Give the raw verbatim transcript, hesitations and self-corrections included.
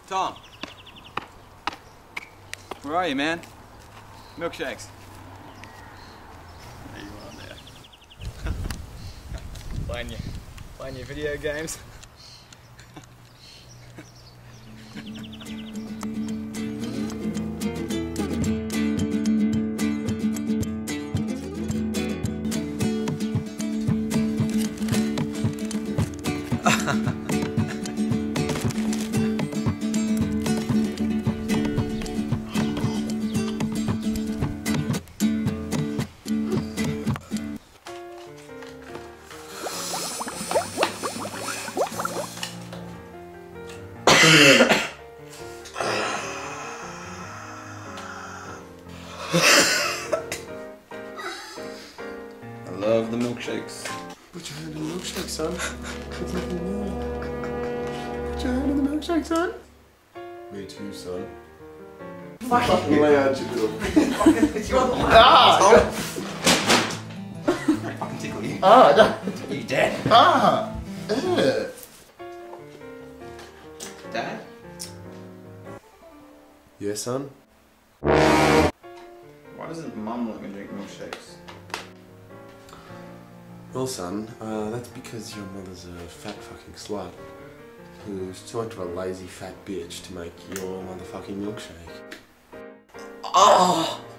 Tom. Where are you, man? Milkshakes. There you are there. playing, your, playing your video games. I love the milkshakes. Put your hand in the milkshake, son. Put your hand in the milkshake, son. Me too, son. Fucking loud, you little. Ah! Fucking tickle you. Ah, no. You dead. Ah! Ugh. Dad? Yeah, son? Why doesn't Mum let me drink milkshakes? Well, son, uh, that's because your mother's a fat fucking slut who's too much of a lazy fat bitch to make your motherfucking milkshake. Oh!